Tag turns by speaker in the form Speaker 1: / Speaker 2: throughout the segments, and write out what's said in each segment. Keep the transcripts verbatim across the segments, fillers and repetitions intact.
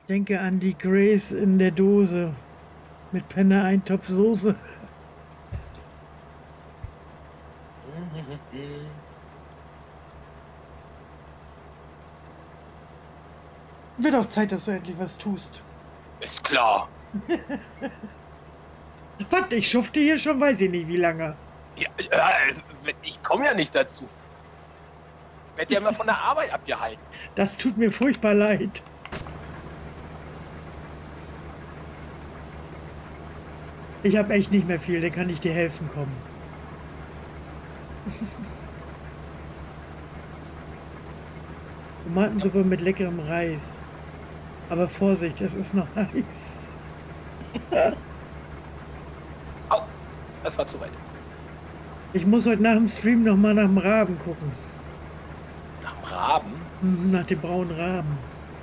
Speaker 1: Denke an die Grace in der Dose mit Penne-Eintopf Soße. Wird auch Zeit, dass du endlich was tust.
Speaker 2: Ist klar.
Speaker 1: Was? Ich schufte hier schon, weiß ich nicht wie lange.
Speaker 2: Ja, äh, ich komme ja nicht dazu. Ich werde ja immer von der Arbeit abgehalten.
Speaker 1: Das tut mir furchtbar leid. Ich habe echt nicht mehr viel, dann kann ich dir helfen kommen. Tomatensuppe mit leckerem Reis. Aber Vorsicht, es ist noch heiß.
Speaker 2: Au, das war zu weit.
Speaker 1: Ich muss heute nach dem Stream noch mal nach dem Raben gucken.
Speaker 2: Nach dem Raben?
Speaker 1: Mhm, nach dem braunen Raben.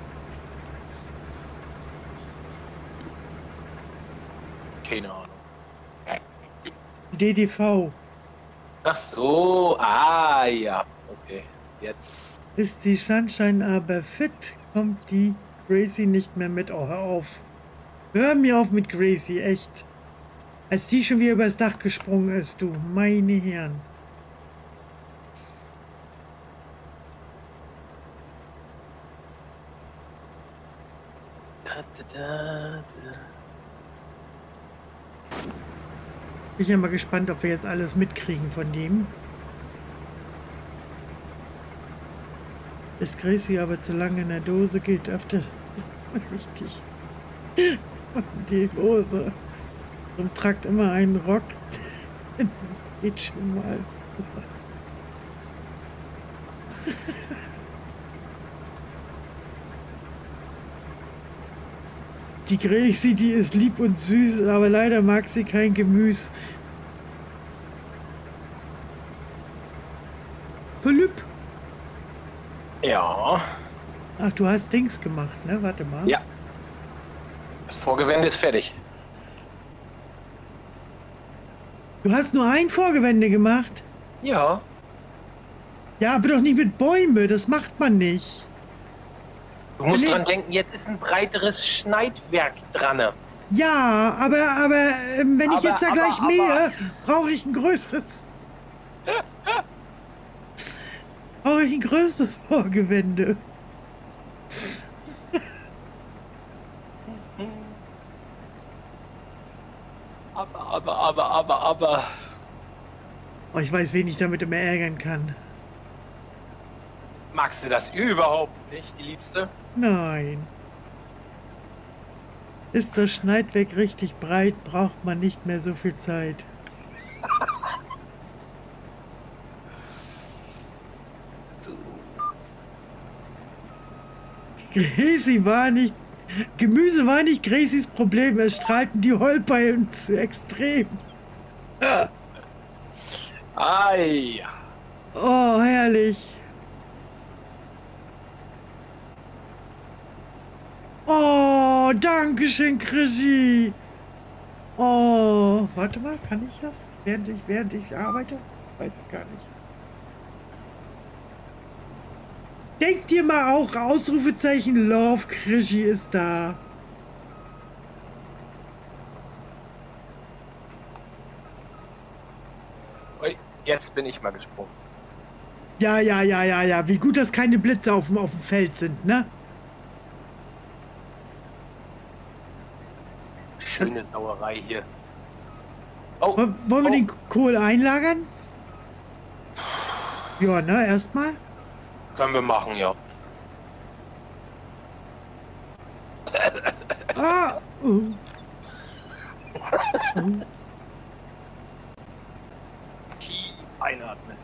Speaker 2: Keine Ahnung.
Speaker 1: D D V.
Speaker 2: Ach so, ah ja, okay, jetzt.
Speaker 1: Ist die Sunshine aber fit, kommt die Gracie nicht mehr mit. Oh, hör auf. Hör mir auf mit Gracie, echt. Als die schon wieder übers Dach gesprungen ist, du, meine Herren.
Speaker 2: Da, da, da, da.
Speaker 1: Bin ja mal gespannt, ob wir jetzt alles mitkriegen von dem. Ist Gracie aber zu lange in der Dose geht, öfter richtig. Und die Hose. Und tragt immer einen Rock. Das geht schon mal. Die Gracie, die ist lieb und süß, aber leider mag sie kein Gemüse. Polyp.
Speaker 2: Ja.
Speaker 1: Ach, du hast Dings gemacht, ne? Warte mal.
Speaker 2: Ja. Das Vorgewende ist fertig.
Speaker 1: Du hast nur ein Vorgewende gemacht?
Speaker 2: Ja.
Speaker 1: Ja, aber doch nicht mit Bäume, das macht man nicht.
Speaker 2: Du musst
Speaker 1: Nee.
Speaker 2: dran denken, jetzt ist ein breiteres Schneidwerk dran.
Speaker 1: Ja, aber, aber ähm, wenn ich
Speaker 2: Aber,
Speaker 1: jetzt da
Speaker 2: aber,
Speaker 1: gleich
Speaker 2: aber-
Speaker 1: mähe, brauche ich ein größeres. Brauche ich ein größeres Vorgewende.
Speaker 2: Aber, aber, aber, aber, aber.
Speaker 1: Oh, ich weiß, wen ich damit immer ärgern kann.
Speaker 2: Magst du das überhaupt nicht, die Liebste?
Speaker 1: Nein. Ist das Schneidwerk richtig breit, braucht man nicht mehr so viel Zeit. Gracie war nicht... Gemüse war nicht Gracies Problem, es strahlten die Heulpeilen zu extrem.
Speaker 2: Ei.
Speaker 1: Oh, herrlich. Oh, danke schön, Chrissy. Oh, warte mal, kann ich das, während ich, während ich arbeite? Weiß es gar nicht. Denk dir mal auch, Ausrufezeichen Love, Chrissy ist da.
Speaker 2: Ui, jetzt bin ich mal gesprungen.
Speaker 1: Ja, ja, ja, ja, ja, wie gut, dass keine Blitze auf dem, auf dem Feld sind, ne?
Speaker 2: Schöne Sauerei hier. Oh,
Speaker 1: Wollen wir
Speaker 2: oh.
Speaker 1: den Kohl einlagern? Ja, ne, erstmal.
Speaker 2: Können wir machen, ja.
Speaker 1: Ah! Uh. Uh.
Speaker 2: Tief einatmen.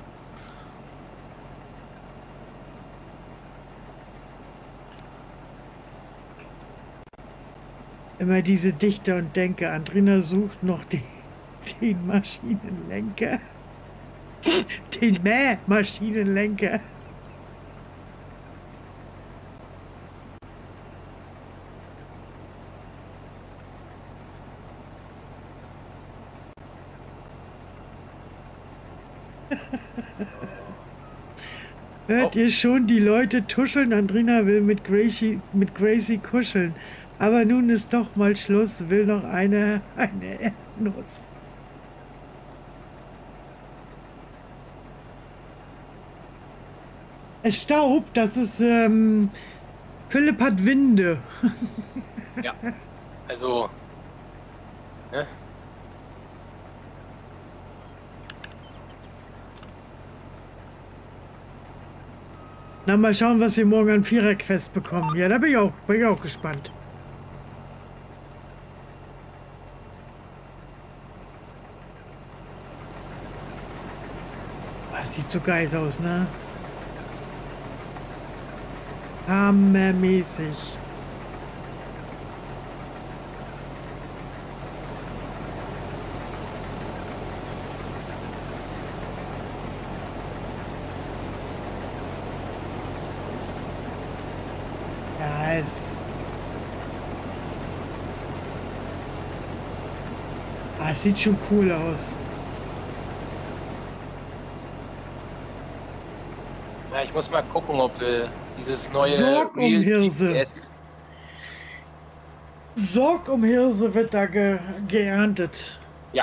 Speaker 1: Immer diese Dichter und Denker. Andrina sucht noch den, den Maschinenlenker. Den Mäh-Maschinenlenker. Hört
Speaker 2: Oh.
Speaker 1: ihr schon, die Leute tuscheln? Andrina will mit Gracie, mit Gracie kuscheln. Aber nun ist doch mal Schluss, will noch eine, eine Erdnuss. Es staubt, das ist, ähm, Philipp hat Winde.
Speaker 2: Ja, also, ne?
Speaker 1: Na, mal schauen, was wir morgen an Vierer-Quest bekommen. Ja, da bin ich auch, bin ich auch gespannt. Das sieht so geil aus, ne? Hammermäßig. Ja, es... Ah, es sieht schon cool aus.
Speaker 2: Ja, ich muss mal gucken, ob wir dieses neue
Speaker 1: Sorg um
Speaker 2: Real
Speaker 1: Hirse.
Speaker 2: G P S.
Speaker 1: Sorg um Hirse wird da ge geerntet.
Speaker 2: Ja.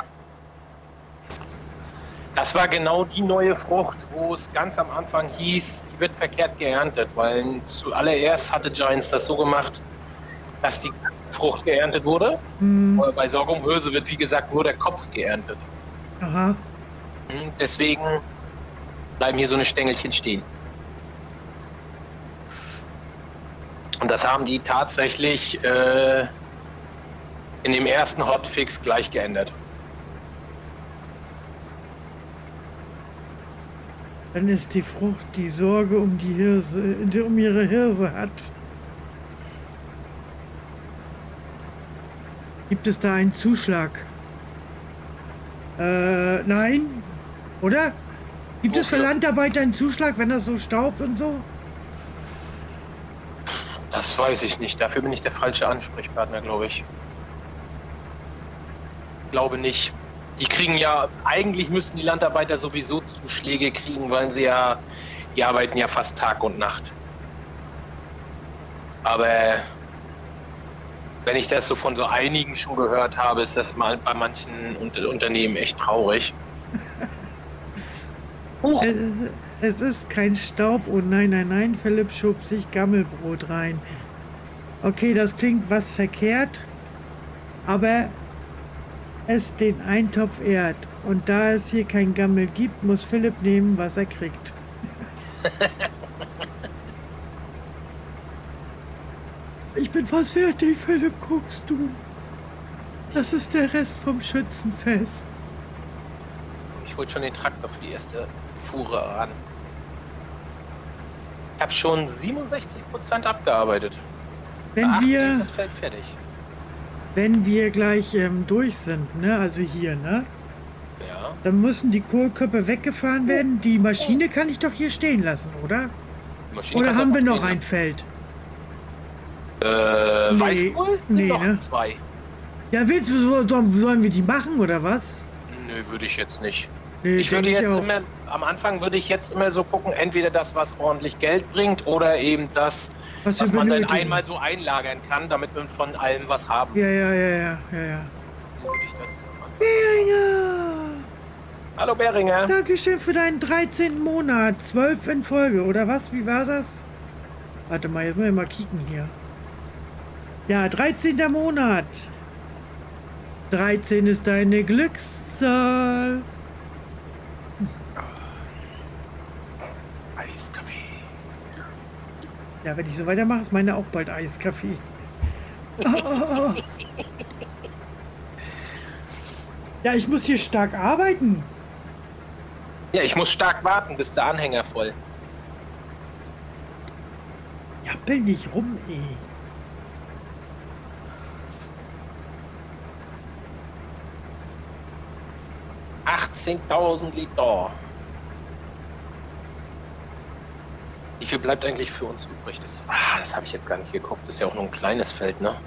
Speaker 2: Das war genau die neue Frucht, wo es ganz am Anfang hieß, die wird verkehrt geerntet, weil zuallererst hatte Giants das so gemacht, dass die Frucht geerntet wurde.
Speaker 1: Hm.
Speaker 2: Aber bei Sorghum Hirse wird, wie gesagt, nur der Kopf geerntet.
Speaker 1: Aha.
Speaker 2: Deswegen bleiben hier so eine Stängelchen stehen. Und das haben die tatsächlich äh, in dem ersten Hotfix gleich geändert.
Speaker 1: Dann ist die Frucht, die Sorge um die Hirse, die um ihre Hirse hat. Gibt es da einen Zuschlag? Äh, nein? Oder? Gibt es für
Speaker 2: Wofür?
Speaker 1: Landarbeiter einen Zuschlag, wenn das so staubt und so?
Speaker 2: Das weiß ich nicht. Dafür bin ich der falsche Ansprechpartner, glaube ich. Glaube nicht. Die kriegen ja, eigentlich müssten die Landarbeiter sowieso Zuschläge kriegen, weil sie ja, die arbeiten ja fast Tag und Nacht. Aber wenn ich das so von so einigen schon gehört habe, ist das mal bei manchen Unter Unternehmen echt traurig. Uh,
Speaker 1: Es, es ist kein Staub. Oh nein, nein, nein. Philipp schob sich Gammelbrot rein. Okay, das klingt was verkehrt. Aber es den Eintopf ehrt. Und da es hier kein Gammel gibt, muss Philipp nehmen, was er kriegt. Ich bin fast fertig, Philipp, guckst du. Das ist der Rest vom Schützenfest.
Speaker 2: ich hol schon den Traktor für die erste Fuhre an. Ich habe schon siebenundsechzig Prozent abgearbeitet.
Speaker 1: Wenn
Speaker 2: Bei achtzig
Speaker 1: wir,
Speaker 2: ist das Feld fertig.
Speaker 1: wenn wir gleich ähm, durch sind, ne, also hier, ne,
Speaker 2: Ja.
Speaker 1: dann müssen die Kohlköpfe weggefahren werden. Die Maschine kann ich doch hier stehen lassen, oder?
Speaker 2: Die Maschine
Speaker 1: Oder
Speaker 2: kannst du
Speaker 1: haben
Speaker 2: auch
Speaker 1: wir noch
Speaker 2: stehen
Speaker 1: ein Feld?
Speaker 2: lassen. Äh,
Speaker 1: Nee,
Speaker 2: Weißkohl? Sind
Speaker 1: nee,
Speaker 2: noch
Speaker 1: ne?
Speaker 2: zwei.
Speaker 1: Ja, willst du, so- so- sollen wir die machen, oder was?
Speaker 2: Nö, würde ich jetzt nicht.
Speaker 1: Nee,
Speaker 2: Ich würde
Speaker 1: denk
Speaker 2: jetzt
Speaker 1: auch.
Speaker 2: immer, am Anfang würde ich jetzt immer so gucken, entweder das, was ordentlich Geld bringt, oder eben das,
Speaker 1: Was
Speaker 2: was
Speaker 1: wir
Speaker 2: man dann
Speaker 1: benötigen.
Speaker 2: einmal so einlagern kann, damit wir von allem was haben.
Speaker 1: Ja, ja, ja, ja, ja, ja.
Speaker 2: So würde ich das machen.
Speaker 1: Beringer!
Speaker 2: Hallo Beringer.
Speaker 1: Dankeschön für deinen dreizehnten Monat. zwölf in Folge, oder was? Wie war das? Warte mal, jetzt muss ich mal kicken hier. Ja, dreizehnter Monat. dreizehn ist deine Glückszahl.
Speaker 2: Eiskaffee.
Speaker 1: Ja, wenn ich so weitermache, ist meine auch bald Eiskaffee. Oh, oh, oh. Ja, ich muss hier stark arbeiten.
Speaker 2: Ja, ich muss stark warten, bis der Anhänger voll.
Speaker 1: Jappel nicht rum, ey.
Speaker 2: achtzehntausend Liter. Wie viel bleibt eigentlich für uns übrig? Das, ah, das habe ich jetzt gar nicht geguckt. Das ist ja auch nur ein kleines Feld, ne?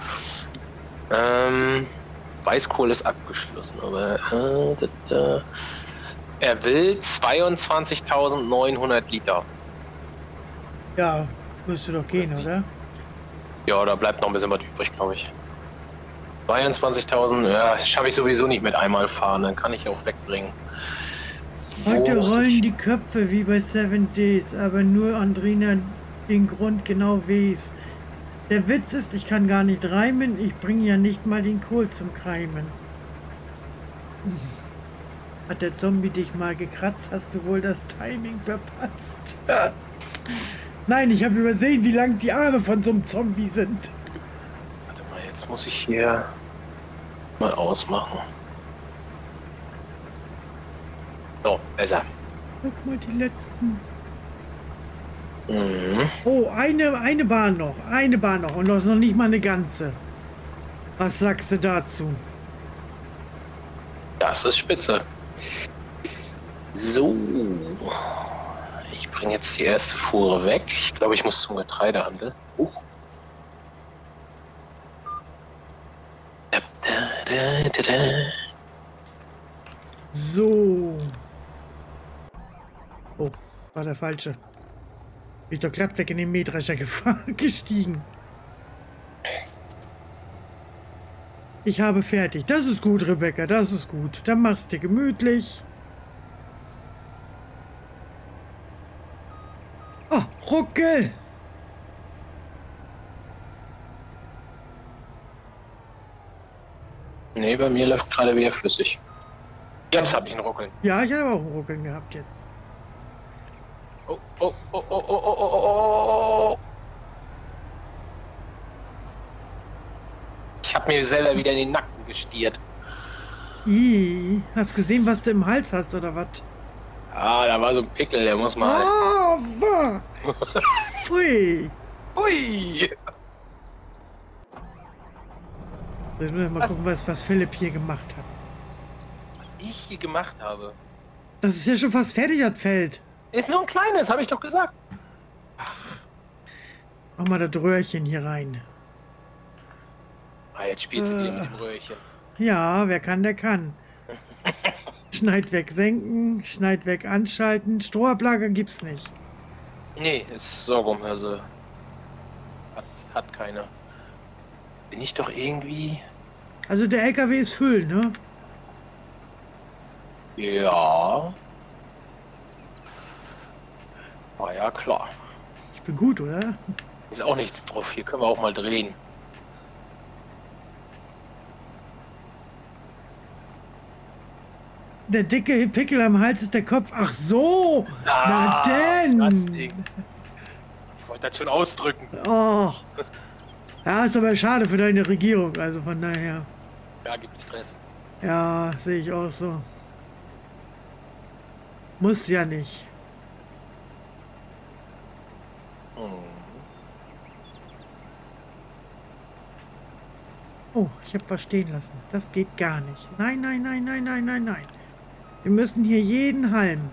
Speaker 2: Ähm, Weißkohl ist abgeschlossen, aber äh, da, da. Er will zweiundzwanzigtausendneunhundert Liter.
Speaker 1: Ja, müsste doch gehen, oder?
Speaker 2: Ja, da bleibt noch ein bisschen was übrig, glaube ich. zweiundzwanzigtausend, ja, schaffe ich sowieso nicht mit einmal fahren, dann kann ich auch wegbringen.
Speaker 1: Heute
Speaker 2: Wo musste
Speaker 1: rollen
Speaker 2: ich-
Speaker 1: die Köpfe wie bei Seven Days, aber nur Andrina den Grund genau weiß. Der Witz ist, ich kann gar nicht reimen, ich bringe ja nicht mal den Kohl zum Keimen. Hat der Zombie dich mal gekratzt, hast du wohl das Timing verpasst. Nein, ich habe übersehen, wie lang die Arme von so einem Zombie sind.
Speaker 2: Warte mal, jetzt muss ich hier mal ausmachen. So, besser.
Speaker 1: Guck mal, die letzten.
Speaker 2: Mhm.
Speaker 1: Oh, eine, eine Bahn noch, eine Bahn noch und das ist noch nicht mal eine ganze. Was sagst du dazu?
Speaker 2: Das ist spitze. So. Ich bringe jetzt die erste Fuhre weg. Ich glaube, ich muss zum Getreidehandel. Uh. Da, da, da, da.
Speaker 1: So. Oh, war der falsche. Bin ich doch glatt weg in den Mähdrescher gefahren, gestiegen. Ich habe fertig. Das ist gut, Rebecca, das ist gut. Dann machst du dir gemütlich. Oh, Ruckel!
Speaker 2: Nee, bei mir läuft gerade wieder flüssig. Jetzt habe ich einen Ruckeln.
Speaker 1: Ja, ich habe auch einen Ruckeln gehabt jetzt.
Speaker 2: Oh, oh, oh, oh, oh, oh, oh, oh. Ich habe mir selber wieder in den Nacken gestiert.
Speaker 1: Ih, hast gesehen, was du im Hals hast, oder was?
Speaker 2: Ah, da war so ein Pickel, der muss mal...
Speaker 1: Oh, wa! Pfui!
Speaker 2: Hui!
Speaker 1: Jetzt müssen wir mal
Speaker 2: Was?
Speaker 1: gucken, was, was Philipp hier gemacht hat.
Speaker 2: Was ich hier gemacht habe.
Speaker 1: Das ist ja schon fast fertig, das Feld.
Speaker 2: Ist nur ein kleines, habe ich doch gesagt.
Speaker 1: Mach mal das Röhrchen hier rein.
Speaker 2: Ah, jetzt spielt sie
Speaker 1: Äh.
Speaker 2: wieder mit dem Röhrchen.
Speaker 1: Ja, wer kann, der kann. Schneid weg, senken, schneid weg, anschalten. Strohablage gibt's nicht.
Speaker 2: Nee, ist Sorghum, also hat, hat keine. Bin ich doch irgendwie...
Speaker 1: Also der L K W ist Füll, ne?
Speaker 2: Ja. War ja klar.
Speaker 1: Ich bin gut, oder?
Speaker 2: Ist auch nichts drauf. Hier können wir auch mal drehen.
Speaker 1: Der dicke Pickel am Hals ist der Kopf. Ach so!
Speaker 2: Ah,
Speaker 1: Na denn!
Speaker 2: das Ding. Ich wollte das schon ausdrücken.
Speaker 1: Oh. Ja, ist aber schade für deine Regierung, also von daher.
Speaker 2: Ja, gibt Stress.
Speaker 1: Ja, sehe ich auch so. Muss ja nicht.
Speaker 2: Hm.
Speaker 1: Oh, ich habe was stehen lassen. Das geht gar nicht. Nein, nein, nein, nein, nein, nein, nein. Wir müssen hier jeden Halm.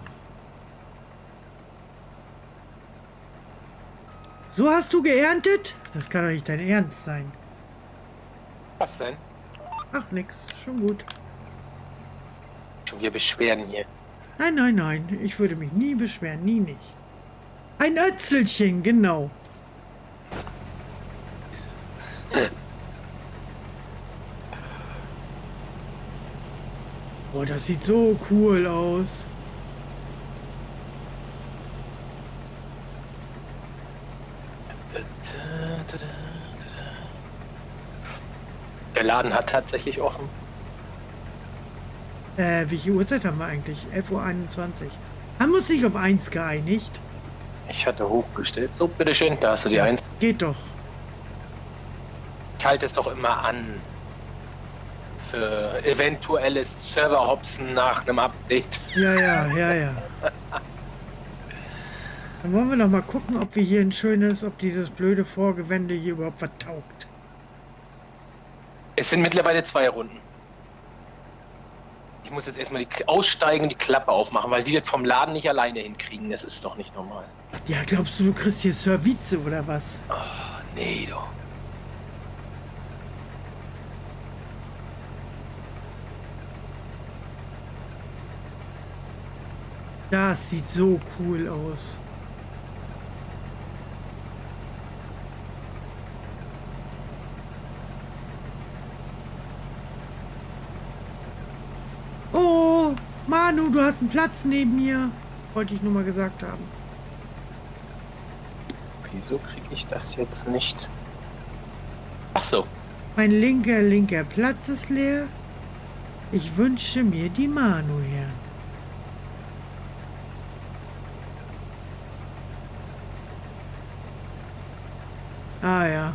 Speaker 1: So hast du geerntet? Das kann doch nicht dein Ernst sein.
Speaker 2: Was denn?
Speaker 1: Ach, nix. Schon gut.
Speaker 2: Schon wieder Beschwerden hier.
Speaker 1: Nein, nein, nein. Ich würde mich nie beschweren. Nie nicht. Ein Ötzelchen, genau. Oh, das sieht so cool aus.
Speaker 2: Der Laden hat tatsächlich offen.
Speaker 1: Äh, welche Uhrzeit haben wir eigentlich? elf Uhr einundzwanzig. Haben wir uns nicht auf eins geeinigt?
Speaker 2: Ich hatte hochgestellt. So, bitteschön, da hast du die eins.
Speaker 1: Geht doch.
Speaker 2: Ich halte es doch immer an. Für eventuelles Server-Hopsen nach einem Update.
Speaker 1: Ja, ja, ja, ja. Dann wollen wir noch mal gucken, ob wir hier ein schönes, ob dieses blöde Vorgewände hier überhaupt vertaugt.
Speaker 2: Es sind mittlerweile zwei Runden. Ich muss jetzt erstmal die aussteigen, die Klappe aufmachen, weil die das vom Laden nicht alleine hinkriegen. Das ist doch nicht normal.
Speaker 1: Ja, glaubst du, du kriegst hier Service oder was?
Speaker 2: Oh, nee, du.
Speaker 1: Das sieht so cool aus. Manu, du hast einen Platz neben mir. Wollte ich nur mal gesagt haben.
Speaker 2: Wieso kriege ich das jetzt nicht? Ach so.
Speaker 1: Mein linker, linker Platz ist leer. Ich wünsche mir die Manu her. Ah ja.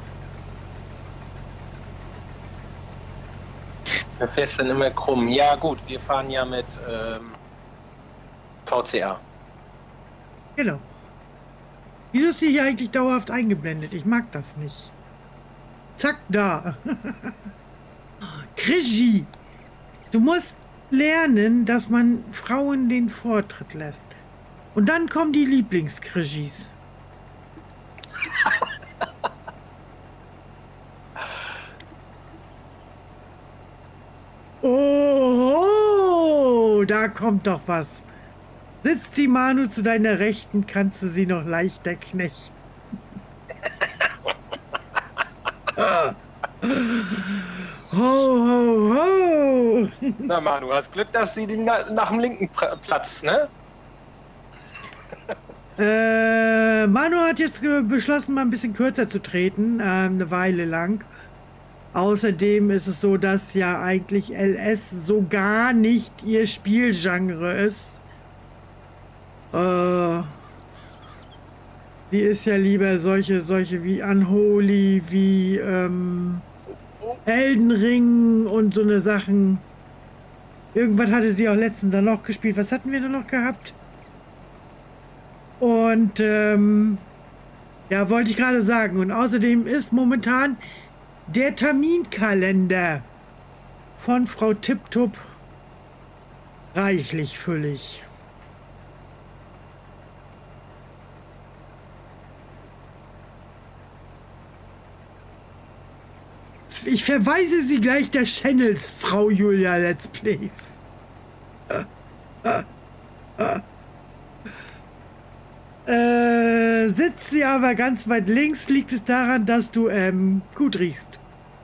Speaker 2: Da fährst dann immer krumm. Ja gut, wir fahren ja mit ähm, V C A.
Speaker 1: Genau. Wieso ist die hier eigentlich dauerhaft eingeblendet? Ich mag das nicht. Zack, da. Krischi, du musst lernen, dass man Frauen den Vortritt lässt. Und dann kommen die Lieblingskrischis. Oh, da kommt doch was. Sitzt die Manu zu deiner Rechten, kannst du sie noch leichter knechten. Ho, ho, ho.
Speaker 2: Na Manu, hast Glück, dass sie den na nach dem linken Platz, ne?
Speaker 1: Äh, Manu hat jetzt beschlossen, mal ein bisschen kürzer zu treten, äh, eine Weile lang. Außerdem ist es so, dass ja eigentlich L S so gar nicht ihr Spielgenre ist. Äh, die ist ja lieber solche, solche wie Unholy, wie ähm, Elden Ring und so eine Sachen. Irgendwas hatte sie auch letztens dann noch gespielt. Was hatten wir da noch gehabt? Und ähm, ja, wollte ich gerade sagen. Und außerdem ist momentan der Terminkalender von Frau Tiptop reichlich füllig. Ich verweise Sie gleich der Channels, Frau Julia Let's Plays. Äh, sitzt sie aber ganz weit links, liegt es daran, dass du ähm, gut riechst.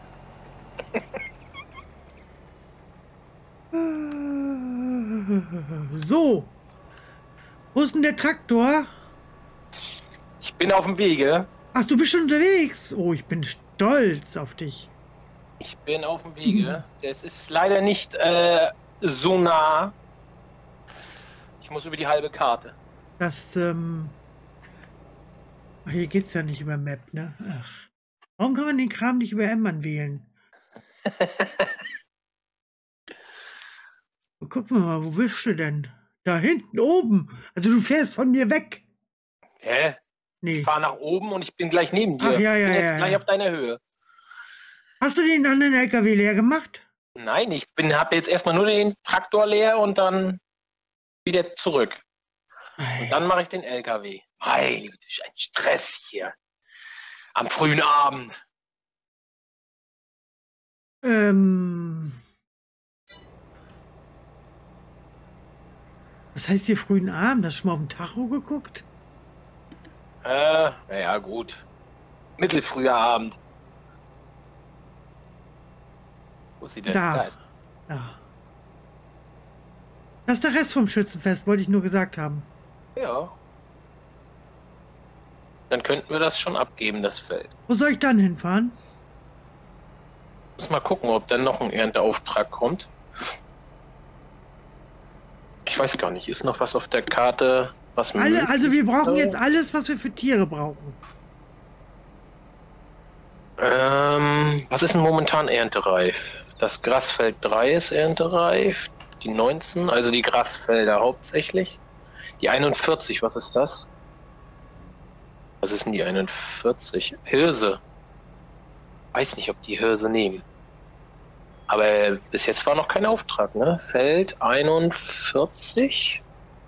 Speaker 1: So. Wo ist denn der Traktor?
Speaker 2: Ich bin auf dem Wege.
Speaker 1: Ach, du bist schon unterwegs. Oh, ich bin stolz auf dich.
Speaker 2: Ich bin auf dem Wege. Es ist leider nicht äh, so nah. Ich muss über die halbe Karte.
Speaker 1: Das, ähm... Ach, hier geht's ja nicht über Map, ne? Ach. Warum kann man den Kram nicht über Emmann wählen? Guck mal, wo bist du denn? Da hinten oben. Also du fährst von mir weg.
Speaker 2: Hä?
Speaker 1: Nee.
Speaker 2: Ich fahre nach oben und ich bin gleich neben dir.
Speaker 1: Ach, ja, ja,
Speaker 2: ich bin jetzt
Speaker 1: ja,
Speaker 2: gleich
Speaker 1: ja.
Speaker 2: auf deiner Höhe.
Speaker 1: Hast du den anderen L K W leer gemacht?
Speaker 2: Nein, ich bin habe jetzt erstmal nur den Traktor leer und dann wieder zurück. Und dann mache ich den L K W. Meine Güte, ist ein Stress hier. Am frühen Abend.
Speaker 1: Ähm... Was heißt hier frühen Abend? Hast du schon mal auf den Tacho geguckt?
Speaker 2: Äh, naja, gut. Mittelfrüher Abend. Wo ist sie denn?
Speaker 1: Da.
Speaker 2: Da ist.
Speaker 1: Ja. Das ist der Rest vom Schützenfest, wollte ich nur gesagt haben.
Speaker 2: Ja. Dann könnten wir das schon abgeben, das Feld.
Speaker 1: Wo soll ich dann hinfahren?
Speaker 2: Muss mal gucken, ob dann noch ein Ernteauftrag kommt. Ich weiß gar nicht, ist noch was auf der Karte, was
Speaker 1: Alle, also wir brauchen
Speaker 2: möglich
Speaker 1: jetzt alles, was wir für Tiere brauchen.
Speaker 2: Ähm, was ist denn momentan erntereif? Das Grasfeld drei ist erntereif, die neunzehn, also die Grasfelder hauptsächlich. Die einundvierzig, was ist das? Was ist denn die einundvierzig? Hirse. Weiß nicht, ob die Hirse nehmen. Aber bis jetzt war noch kein Auftrag, ne? Feld einundvierzig.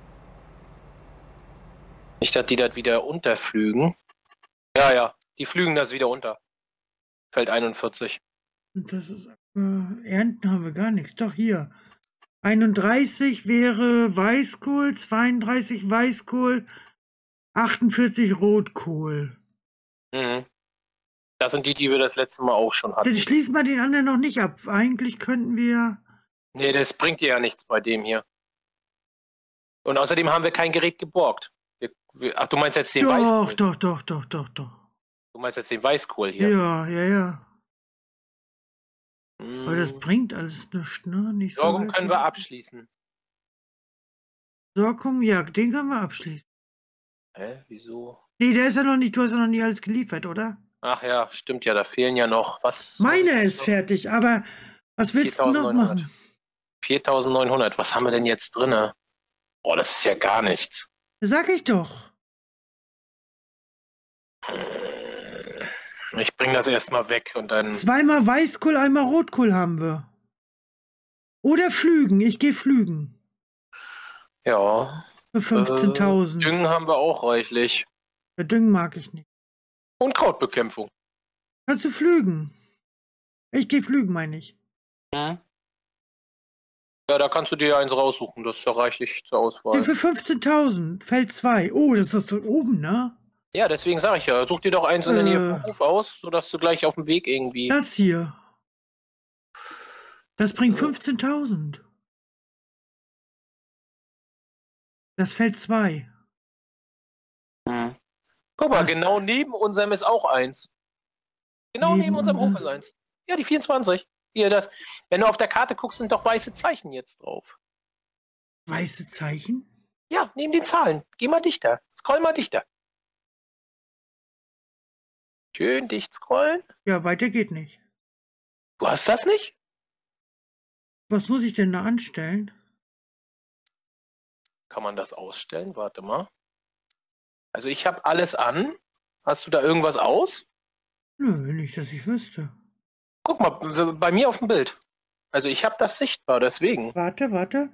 Speaker 2: Nicht, dass die das wieder unterflügen. Ja, ja, die flügen das wieder unter. Feld einundvierzig.
Speaker 1: Und das ist, äh, Ernten haben wir gar nichts. Doch hier. einunddreißig wäre Weißkohl, zweiunddreißig Weißkohl, achtundvierzig Rotkohl.
Speaker 2: Mhm. Das sind die, die wir das letzte Mal auch schon hatten.
Speaker 1: Dann schließen wir den anderen noch nicht ab. Eigentlich könnten wir...
Speaker 2: Nee, das bringt dir ja nichts bei dem hier. Und außerdem haben wir kein Gerät geborgt. Wir, wir, ach, du meinst jetzt den
Speaker 1: Doch,
Speaker 2: Weißkohl?
Speaker 1: doch, doch, doch, doch, doch.
Speaker 2: Du meinst jetzt den Weißkohl hier?
Speaker 1: Ja, ja, ja.
Speaker 2: Hm.
Speaker 1: Aber das bringt alles nichts, ne? Nicht so
Speaker 2: Sorghum
Speaker 1: wirklich.
Speaker 2: können wir abschließen.
Speaker 1: Sorghum, ja, den können wir abschließen.
Speaker 2: Hä, wieso?
Speaker 1: Nee, der ist ja noch nicht, du hast ja noch nicht alles geliefert, oder?
Speaker 2: Ach ja, stimmt ja, da fehlen ja noch. Was?
Speaker 1: Meine ist fertig, aber was willst du noch machen?
Speaker 2: viertausendneunhundert. Was haben wir denn jetzt drin? Oh, das ist ja gar nichts.
Speaker 1: Sag ich doch.
Speaker 2: Ich bring das erstmal weg und dann.
Speaker 1: Zweimal Weißkohl, einmal Rotkohl haben wir. Oder Flügen, ich gehe Flügen.
Speaker 2: Ja.
Speaker 1: Für fünfzehntausend.
Speaker 2: Äh, Düngen haben wir auch reichlich.
Speaker 1: Ja, Düngen mag ich nicht.
Speaker 2: Und Krautbekämpfung.
Speaker 1: Kannst du Flügen? Ich gehe Flügen, meine ich.
Speaker 2: Hm. Ja, da kannst du dir eins raussuchen. Das ist ja reichlich zur Auswahl.
Speaker 1: Ja, für fünfzehntausend. Feld zwei. Oh, das ist da oben, ne?
Speaker 2: Ja, deswegen sage ich ja. Such dir doch eins in der Nähe
Speaker 1: Äh.
Speaker 2: vom Hof aus, sodass du gleich auf dem Weg irgendwie.
Speaker 1: Das hier. Das bringt fünfzehntausend. Das Feld zwei.
Speaker 2: Hm. Guck mal,
Speaker 1: Was?
Speaker 2: genau neben unserem ist auch eins. Genau
Speaker 1: Neben
Speaker 2: neben, unserem Hof
Speaker 1: unserem-
Speaker 2: ist eins. Ja, die vierundzwanzig. Hier, das. Wenn du auf der Karte guckst, sind doch weiße Zeichen jetzt drauf.
Speaker 1: Weiße Zeichen?
Speaker 2: Ja, neben den Zahlen. Geh mal dichter. Scroll mal dichter. Schön dicht scrollen.
Speaker 1: Ja, weiter geht nicht.
Speaker 2: Du hast das nicht?
Speaker 1: Was muss ich denn da anstellen?
Speaker 2: Kann man das ausstellen? Warte mal. Also ich habe alles an. Hast du da irgendwas aus?
Speaker 1: Nö, nicht, dass ich wüsste.
Speaker 2: Guck mal, b- bei mir auf dem Bild. Also ich habe das sichtbar, deswegen.
Speaker 1: Warte, warte.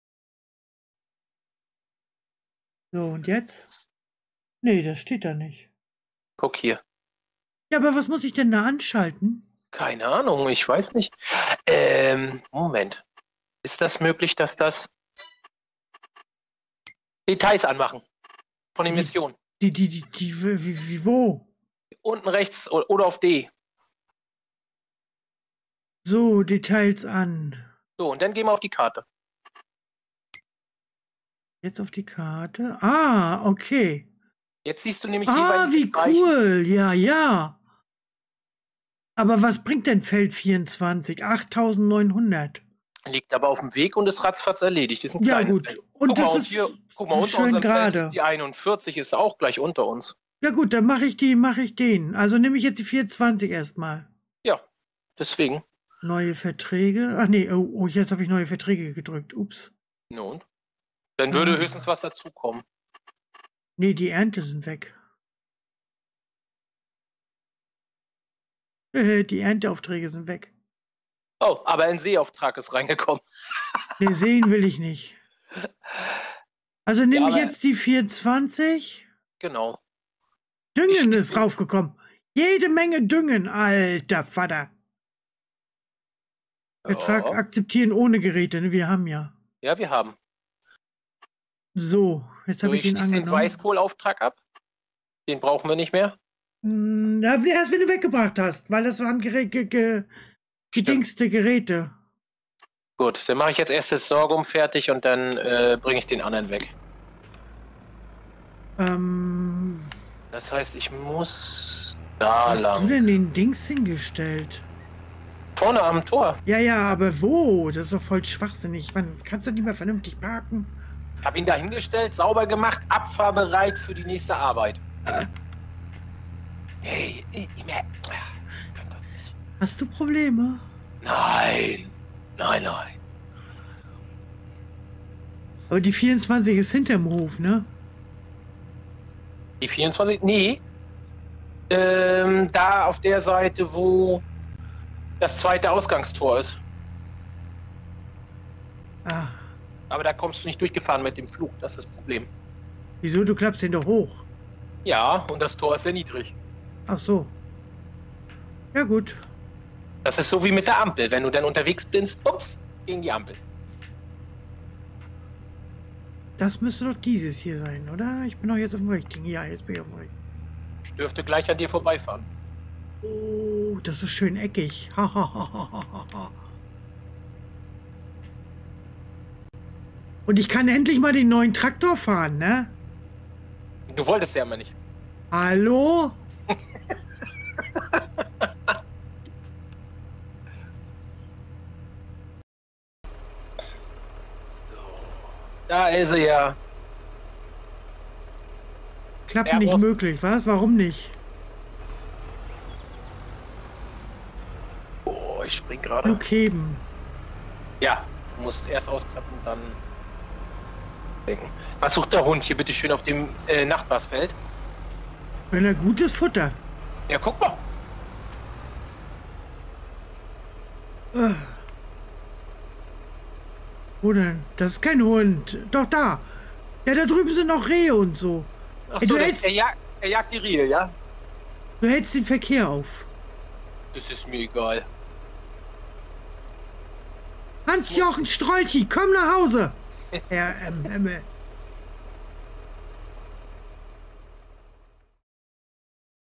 Speaker 1: So, und jetzt? Nee, das steht da nicht.
Speaker 2: Guck hier.
Speaker 1: Ja, aber was muss ich denn da anschalten?
Speaker 2: Keine Ahnung, ich weiß nicht. Ähm, Moment. Ist das möglich, dass das Details anmachen von den
Speaker 1: Die-
Speaker 2: Missionen?
Speaker 1: Die, die, die, die, wie, wie, wo?
Speaker 2: Unten rechts o- oder auf D.
Speaker 1: So, Details an.
Speaker 2: So, und dann gehen wir auf die Karte.
Speaker 1: Jetzt auf die Karte. Ah, okay.
Speaker 2: Jetzt siehst du nämlich
Speaker 1: Ah,
Speaker 2: jeweils
Speaker 1: wie
Speaker 2: die Zeichen.
Speaker 1: cool. Ja, ja. Aber was bringt denn Feld vierundzwanzig? achttausendneunhundert.
Speaker 2: Liegt aber auf dem Weg und ist ratzfatz erledigt. Ist ein
Speaker 1: Ja,
Speaker 2: kleines
Speaker 1: gut.
Speaker 2: Feld.
Speaker 1: Und
Speaker 2: guck
Speaker 1: das
Speaker 2: mal, und
Speaker 1: ist
Speaker 2: hier, guck mal, unter
Speaker 1: schön
Speaker 2: unserem Feld
Speaker 1: gerade.
Speaker 2: ist die einundvierzig, ist auch gleich unter uns.
Speaker 1: Ja gut, dann mache ich die, mache ich den. Also nehme ich jetzt die vierundzwanzig erstmal.
Speaker 2: Ja, deswegen.
Speaker 1: Neue Verträge. Ach nee, oh, oh jetzt habe ich neue Verträge gedrückt. Ups.
Speaker 2: Nun. Dann würde
Speaker 1: Ah.
Speaker 2: höchstens was dazukommen.
Speaker 1: Nee, die Ernte sind weg. Äh, Die Ernteaufträge sind weg.
Speaker 2: Oh, aber ein Seeauftrag ist reingekommen.
Speaker 1: Nee, sehen will ich nicht. Also nehme
Speaker 2: Ja,
Speaker 1: ich
Speaker 2: aber-
Speaker 1: jetzt die vierundzwanzig.
Speaker 2: Genau.
Speaker 1: Düngen
Speaker 2: Ich-
Speaker 1: ist raufgekommen. Jede Menge Düngen, alter Vater. Vertrag
Speaker 2: Ja.
Speaker 1: akzeptieren ohne Geräte, ne? Wir haben ja.
Speaker 2: Ja, wir haben.
Speaker 1: So, jetzt
Speaker 2: So,
Speaker 1: habe
Speaker 2: ich
Speaker 1: ich den
Speaker 2: schließe den
Speaker 1: angenommen.
Speaker 2: Weißkohlauftrag ab. Den brauchen wir nicht mehr.
Speaker 1: Hm, ja, erst wenn du weggebracht hast, weil das waren Gerä ge ge gedingste Geräte.
Speaker 2: Gut, dann mache ich jetzt erst das Sorghum fertig und dann äh, bringe ich den anderen weg.
Speaker 1: Ähm,
Speaker 2: Das heißt, ich muss da
Speaker 1: wo hast
Speaker 2: lang.
Speaker 1: du denn den Dings hingestellt?
Speaker 2: Vorne am Tor.
Speaker 1: Ja, ja, aber wo? Das ist doch voll schwachsinnig. Man, kannst du nicht mehr vernünftig parken?
Speaker 2: Hab ihn da hingestellt, sauber gemacht, abfahrbereit für die nächste Arbeit. Hey, ich, ich, mer- ich kann das nicht.
Speaker 1: Hast du Probleme?
Speaker 2: Nein, nein, nein.
Speaker 1: Aber die vierundzwanzig ist hinterm Hof, ne?
Speaker 2: Die vierundzwanzig? Nee. Ähm, da auf der Seite, wo das zweite Ausgangstor ist.
Speaker 1: Ah,
Speaker 2: Aber da kommst du nicht durchgefahren mit dem Flug, das ist das Problem.
Speaker 1: wieso? Du klappst den doch hoch.
Speaker 2: Ja, und das Tor ist sehr niedrig.
Speaker 1: Ach so. Ja gut.
Speaker 2: Das ist so wie mit der Ampel. Wenn du dann unterwegs bist, ups, gegen die Ampel.
Speaker 1: Das müsste doch dieses hier sein, oder? Ich bin doch jetzt auf dem richtigen. Ja, jetzt bin ich auf dem richtigen.
Speaker 2: Ich dürfte gleich an dir vorbeifahren.
Speaker 1: Oh, das ist schön eckig. Ha, ha, ha, ha, ha, ha. Und ich kann endlich mal den neuen Traktor fahren, ne?
Speaker 2: Du wolltest ja immer nicht.
Speaker 1: Hallo?
Speaker 2: Da ist er ja.
Speaker 1: Klappt
Speaker 2: Er
Speaker 1: nicht
Speaker 2: muss-
Speaker 1: möglich, was? Warum nicht?
Speaker 2: Oh, ich spring gerade.
Speaker 1: Flug heben.
Speaker 2: Ja, du musst erst ausklappen, dann denken. Was sucht der Hund hier bitte schön auf dem äh, Nachbarsfeld?
Speaker 1: Wenn er gutes Futter.
Speaker 2: Ja, guck mal.
Speaker 1: Äh. Wo denn? Das ist kein Hund. Doch da. Ja, da drüben sind noch Rehe und so.
Speaker 2: Ach
Speaker 1: Ey,
Speaker 2: so,
Speaker 1: du,
Speaker 2: der,
Speaker 1: hältst,
Speaker 2: er, jag, er jagt die Rehe, ja?
Speaker 1: du hältst den Verkehr auf.
Speaker 2: Das ist mir egal.
Speaker 1: Hans-Jochen Strolchi, komm nach Hause. Ja, ähm, ähm, äh,